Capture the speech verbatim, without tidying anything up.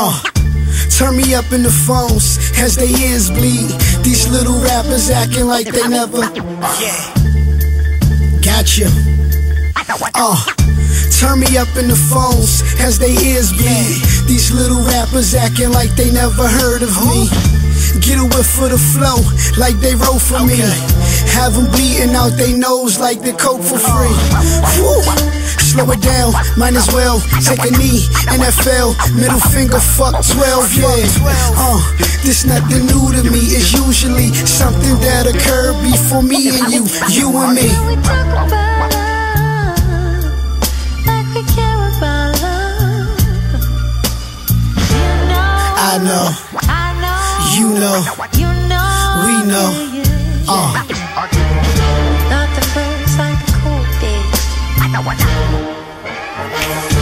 Uh, turn me up in the phones as they ears bleed. These little rappers acting like they never. Yeah. Gotcha. Uh, turn me up in the phones as they ears bleed. These little rappers acting like they never heard of me. Get a whiff for the flow like they wrote for me. Have them bleeding out they nose like they coke for free. Woo. Slow it down, might as well take a knee. N F L, middle finger, fuck twelve, yeah. Uh, this nothing new to me. It's usually something that occurred before me and you, you and me. Can we talk about love like we care about love? You know, I know, I know, you know, you know, we know. yeah, yeah. Uh, Nothing feels like a cold day.